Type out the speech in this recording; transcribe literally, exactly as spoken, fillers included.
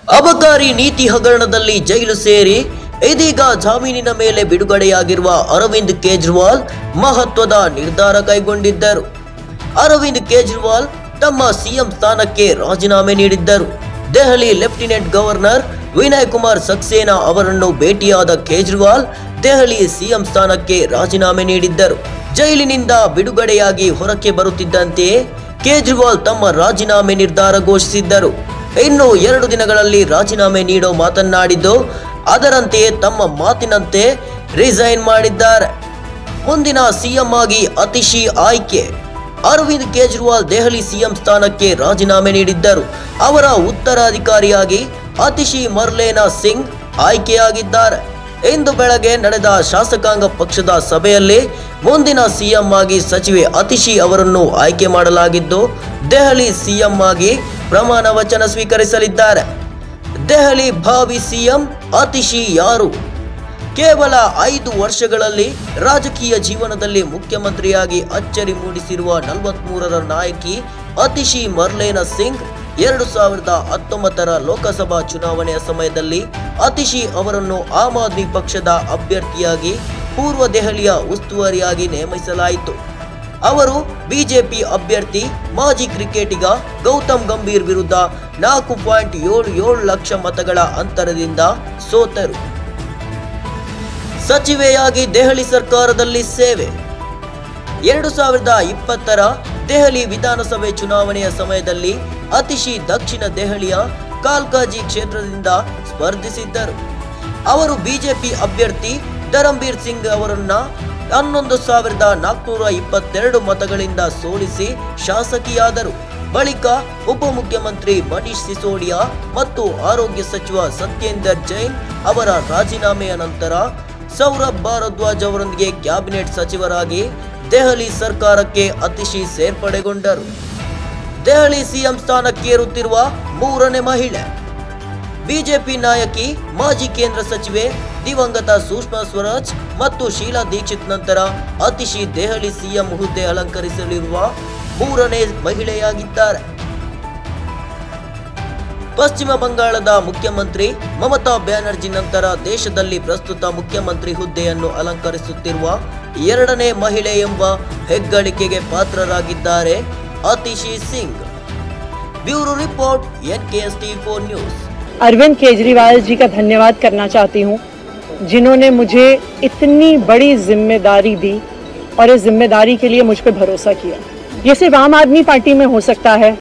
ಅಬಕಾರಿ ನೀತಿ ಹಗರಣದಲ್ಲಿ ಜೈಲು ಸೇರಿ ಇದೀಗ ಜಾಮೀನಿನ ಮೇಲೆ ಬಿಡುಗಡೆಯಾಗಿರುವ ಅರವಿಂದ್ ಕೇಜ್ರಿವಾಲ್ ಮಹತ್ವದ ನಿರ್ಧಾರ ಕೈಗೊಂಡಿದ್ದರು. ಅರವಿಂದ್ ಕೇಜ್ರಿವಾಲ್ ತಮ್ಮ ಸಿಎಂ ಸ್ಥಾನಕ್ಕೆ ರಾಜೀನಾಮೆ ನೀಡಿದ್ದರು. ದೆಹಲಿ ಲೆಫ್ಟಿನೆಂಟ್ ಗವರ್ನರ್ ವಿನಯ್ ಕುಮಾರ್ ಸಕ್ಸೇನಾ ಅವರನ್ನು ಭೇಟಿಯಾದ ಕೇಜ್ರಿವಾಲ್ ದೆಹಲಿ ಸಿಎಂ ಸ್ಥಾನಕ್ಕೆ ರಾಜೀನಾಮೆ ನೀಡಿದ್ದರು. ಜೈಲಿನಿಂದ ಬಿಡುಗಡೆಯಾಗಿ ಹೊರಕ್ಕೆ ಬರುತ್ತಿದ್ದಂತೆಯೇ ಕೇಜ್ರಿವಾಲ್ ತಮ್ಮ ರಾಜೀನಾಮೆ ನಿರ್ಧಾರ ಘೋಷಿಸಿದ್ದರು. ಇನ್ನು ಎರಡು ದಿನಗಳಲ್ಲಿ ರಾಜೀನಾಮೆ ನೀಡೋ ಮಾತನಾಡಿದ್ದು, ಅದರಂತೆಯೇ ತಮ್ಮ ಮಾತಿನಂತೆ ರಿಸೈನ್ ಮಾಡಿದ್ದಾರೆ. ಮುಂದಿನ ಸಿಎಂ ಆಗಿ ಅತಿಶಿ ಆಯ್ಕೆ. ಅರವಿಂದ್ ಕೇಜ್ರಿವಾಲ್ ದೆಹಲಿ ಸಿಎಂ ಸ್ಥಾನಕ್ಕೆ ರಾಜೀನಾಮೆ ನೀಡಿದ್ದರು. ಅವರ ಉತ್ತರಾಧಿಕಾರಿಯಾಗಿ ಅತಿಶಿ ಮರ್ಲೇನಾ ಸಿಂಗ್ ಆಯ್ಕೆಯಾಗಿದ್ದಾರೆ. ಇಂದು ಬೆಳಗ್ಗೆ ನಡೆದ ಶಾಸಕಾಂಗ ಪಕ್ಷದ ಸಭೆಯಲ್ಲಿ ಮುಂದಿನ ಸಿಎಂ ಆಗಿ ಸಚಿವೆ ಅತಿಶಿ ಅವರನ್ನು ಆಯ್ಕೆ ಮಾಡಲಾಗಿದ್ದು, ದೆಹಲಿ ಸಿಎಂ ಆಗಿ ಪ್ರಮಾಣ ವಚನ ಸ್ವೀಕರಿಸಲಿದ್ದಾರೆ. ದೆಹಲಿ ಭಾವಿ ಸಿಎಂ ಅತಿಶಿ ಯಾರು? ಕೇವಲ ಐದು ವರ್ಷಗಳಲ್ಲಿ ರಾಜಕೀಯ ಜೀವನದಲ್ಲಿ ಮುಖ್ಯಮಂತ್ರಿಯಾಗಿ ಅಚ್ಚರಿ ಮೂಡಿಸಿರುವ ನಲವತ್ಮೂರರ ನಾಯಕಿ ಅತಿಶಿ ಮರ್ಲೇನಾ ಸಿಂಗ್ ಎರಡು ಸಾವಿರದ ಹತ್ತೊಂಬತ್ತರ ಲೋಕಸಭಾ ಚುನಾವಣೆಯ ಸಮಯದಲ್ಲಿ ಅತಿಶಿ ಅವರನ್ನು ಆಮ್ ಆದ್ಮಿ ಪಕ್ಷದ ಅಭ್ಯರ್ಥಿಯಾಗಿ ಪೂರ್ವ ದೆಹಲಿಯ ಉಸ್ತುವಾರಿಯಾಗಿ ನೇಮಿಸಲಾಯಿತು. ಅವರು ಬಿಜೆಪಿ ಅಭ್ಯರ್ಥಿ ಮಾಜಿ ಕ್ರಿಕೆಟಿಗ ಗೌತಮ್ ಗಂಭೀರ್ ವಿರುದ್ಧ ನಾಲ್ಕು ಪಾಯಿಂಟ್ ಏಳು ಏಳು ಲಕ್ಷ ಮತಗಳ ಅಂತರದಿಂದ ಸೋತರು. ಸಚಿವೆಯಾಗಿ ದೆಹಲಿ ಸರ್ಕಾರದಲ್ಲಿ ಸೇವೆ. ಎರಡು ಸಾವಿರದ ಇಪ್ಪತ್ತರ ದೆಹಲಿ ವಿಧಾನಸಭೆ ಚುನಾವಣೆಯ ಸಮಯದಲ್ಲಿ ಅತಿಶಿ ದಕ್ಷಿಣ ದೆಹಲಿಯ ಕಾಲ್ಕಾಜಿ ಕ್ಷೇತ್ರದಿಂದ ಸ್ಪರ್ಧಿಸಿದ್ದರು. ಅವರು ಬಿಜೆಪಿ ಅಭ್ಯರ್ಥಿ ಧರಂಬೀರ್ ಸಿಂಗ್ ಅವರನ್ನ ಹನ್ನೊಂದು ಸಾವಿರದ ನಾಲ್ಕುನೂರ ಇಪ್ಪತ್ತೆರಡು ಮತಗಳಿಂದ ಸೋಲಿಸಿ ಶಾಸಕಿಯಾದರು. ಬಳಿಕ ಉಪಮುಖ್ಯಮಂತ್ರಿ ಮನೀಶ್ ಸಿಸೋಡಿಯಾ ಮತ್ತು ಆರೋಗ್ಯ ಸಚಿವ ಸತ್ಯೇಂದರ್ ಜೈನ್ ಅವರ ರಾಜೀನಾಮೆಯ ನಂತರ ಸೌರಭ್ ಭಾರದ್ವಾಜ್ ಅವರೊಂದಿಗೆ ಕ್ಯಾಬಿನೆಟ್ ಸಚಿವರಾಗಿ ದೆಹಲಿ ಸರ್ಕಾರಕ್ಕೆ ಅತಿಶಿ ಸೇರ್ಪಡೆಗೊಂಡರು. ದೆಹಲಿ ಸಿಎಂ ಸ್ಥಾನಕ್ಕೇರುತ್ತಿರುವ ಮೂರನೇ ಮಹಿಳೆ. ಬಿಜೆಪಿ ನಾಯಕಿ, ಮಾಜಿ ಕೇಂದ್ರ ಸಚಿವೆ ದಿವಂಗತ ಸುಷ್ಮಾ ಸ್ವರಾಜ್ ಮತ್ತು ಶೀಲಾ ದೀಕ್ಷಿತ್ ನಂತರ ಅತಿಶಿ ದೆಹಲಿ ಸಿಎಂ ಹುದ್ದೆ ಅಲಂಕರಿಸಲಿರುವ ಮೂರನೇ ಮಹಿಳೆಯಾಗಿದ್ದಾರೆ. ಪಶ್ಚಿಮ ಬಂಗಾಳದ ಮುಖ್ಯಮಂತ್ರಿ ಮಮತಾ ಬ್ಯಾನರ್ಜಿ ನಂತರ ದೇಶದಲ್ಲಿ ಪ್ರಸ್ತುತ ಮುಖ್ಯಮಂತ್ರಿ ಹುದ್ದೆಯನ್ನು ಅಲಂಕರಿಸುತ್ತಿರುವ ಎರಡನೇ ಮಹಿಳೆ ಎಂಬ ಹೆಗ್ಗಳಿಕೆಗೆ ಪಾತ್ರರಾಗಿದ್ದಾರೆ Atishi Singh. Bureau report N K S T four news. Arvind Kejriwal ji का धन्यवाद करना चाहती हूँ, जिन्होंने मुझे इतनी बड़ी जिम्मेदारी दी और इस जिम्मेदारी के लिए मुझ पर भरोसा किया। ये सिर्फ आम आदमी पार्टी में हो सकता है,